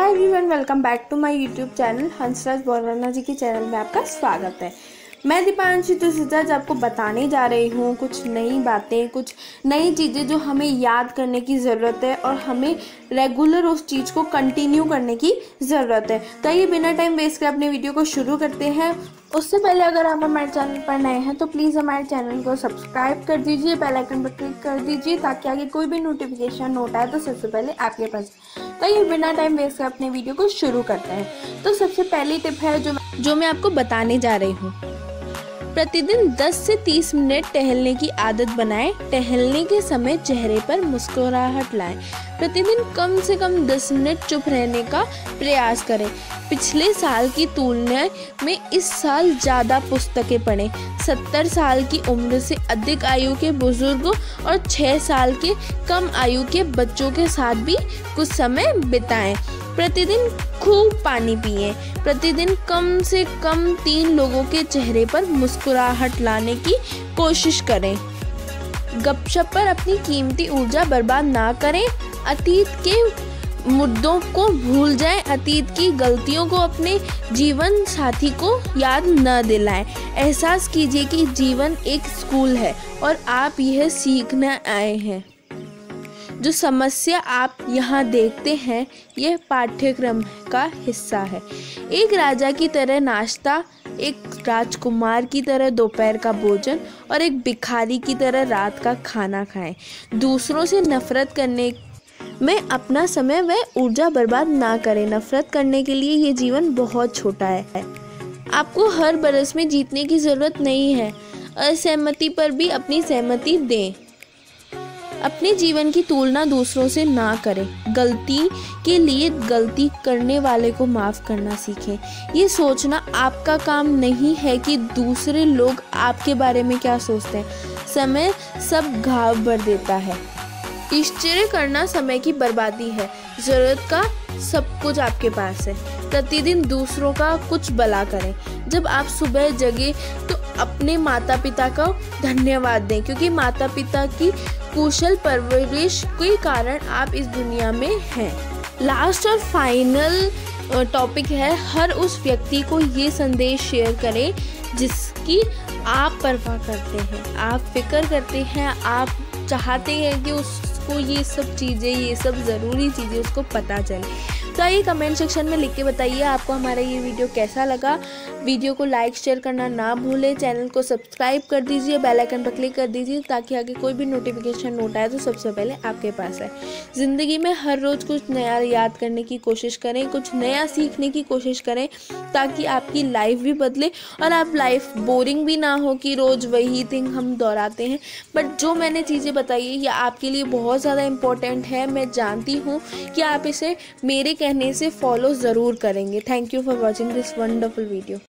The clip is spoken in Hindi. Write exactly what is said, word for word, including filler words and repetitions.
Hi everyone, welcome back to my YouTube channel. Hansraj Borana ji के चैनल में आपका स्वागत है। मैं दीपांशी तुलसीदास आपको बताने जा रही हूँ कुछ नई बातें, कुछ नई चीज़ें जो हमें याद करने की ज़रूरत है और हमें रेगुलर उस चीज़ को कंटिन्यू करने की ज़रूरत है। तो ये बिना टाइम वेस्ट कर अपने वीडियो को शुरू करते हैं। उससे पहले अगर आप हमारे चैनल पर नए हैं तो प्लीज़ हमारे चैनल को सब्सक्राइब कर दीजिए, बेल आइकन पर क्लिक कर दीजिए ताकि आगे कोई भी नोटिफिकेशन नोट आए तो सबसे पहले आपके पास। तो ये बिना टाइम वेस्ट कर अपने वीडियो को शुरू करते हैं। तो सबसे पहली टिप है जो जो मैं आपको बताने जा रही हूँ। प्रतिदिन दस से तीस मिनट टहलने की आदत बनाएं। टहलने के समय चेहरे पर मुस्कुराहट लाएं। प्रतिदिन कम से कम दस मिनट चुप रहने का प्रयास करें। पिछले साल की तुलना में इस साल ज़्यादा पुस्तकें पढ़ें। सत्तर साल की उम्र से अधिक आयु के बुजुर्गों और छः साल के कम आयु के बच्चों के साथ भी कुछ समय बिताएं। प्रतिदिन खूब पानी पिएं। प्रतिदिन कम से कम तीन लोगों के चेहरे पर मुस्कुराहट लाने की कोशिश करें। गपशप पर अपनी कीमती ऊर्जा बर्बाद ना करें। अतीत के मुद्दों को भूल जाएं। अतीत की गलतियों को अपने जीवन साथी को याद न दिलाएं। एहसास कीजिए कि जीवन एक स्कूल है और आप यह सीखने आए हैं। जो समस्या आप यहाँ देखते हैं यह पाठ्यक्रम का हिस्सा है। एक राजा की तरह नाश्ता, एक राजकुमार की तरह दोपहर का भोजन और एक भिखारी की तरह रात का खाना खाएं। दूसरों से नफरत करने में अपना समय व ऊर्जा बर्बाद ना करें। नफरत करने के लिए ये जीवन बहुत छोटा है। आपको हर बरस में जीतने की ज़रूरत नहीं है। असहमति पर भी अपनी सहमति दें। अपने जीवन की तुलना दूसरों से ना करें। गलती के लिए गलती करने वाले को माफ़ करना सीखें। ये सोचना आपका काम नहीं है कि दूसरे लोग आपके बारे में क्या सोचते हैं। समय सब घाव भर देता है। ईश्वर करना समय की बर्बादी है। ज़रूरत का सब कुछ आपके पास है। प्रतिदिन दूसरों का कुछ भला करें। जब आप सुबह जगे तो अपने माता पिता का धन्यवाद दें, क्योंकि माता पिता की कुशल परवरिश के कारण आप इस दुनिया में हैं। लास्ट और फाइनल टॉपिक है, हर उस व्यक्ति को ये संदेश शेयर करें जिसकी आप परवाह करते हैं, आप फिक्र करते हैं, आप चाहते हैं कि उसको ये सब चीज़ें, ये सब ज़रूरी चीज़ें उसको पता चले। तो आइए कमेंट सेक्शन में लिख के बताइए आपको हमारा ये वीडियो कैसा लगा। वीडियो को लाइक शेयर करना ना भूलें। चैनल को सब्सक्राइब कर दीजिए, बेल आइकन पर क्लिक कर दीजिए ताकि आगे कोई भी नोटिफिकेशन नोट आए तो सबसे पहले आपके पास है। ज़िंदगी में हर रोज़ कुछ नया याद करने की कोशिश करें, कुछ नया सीखने की कोशिश करें ताकि आपकी लाइफ भी बदले और आप लाइफ बोरिंग भी ना हो कि रोज़ वही थिंग हम दोहराते हैं। बट जो मैंने चीज़ें बताई है ये आपके लिए बहुत ज़्यादा इम्पोर्टेंट है। मैं जानती हूँ कि आप इसे मेरे कहने से फॉलो ज़रूर करेंगे। Thank you for watching this wonderful video.